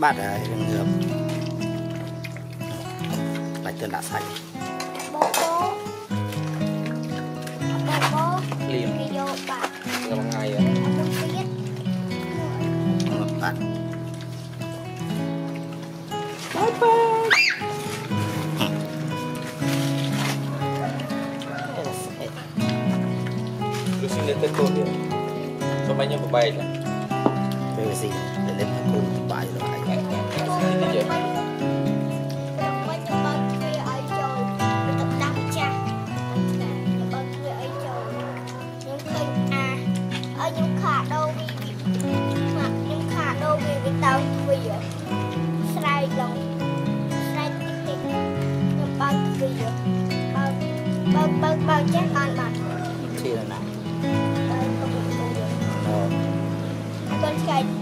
bát rồi ngược lại tên đã xanh liềm ngâm ngay rồi bát lu xin lên tên cô đi cho mấy nhóm bay là về gì để lên cô bài rồi bao chết con bạn chi là nào con trai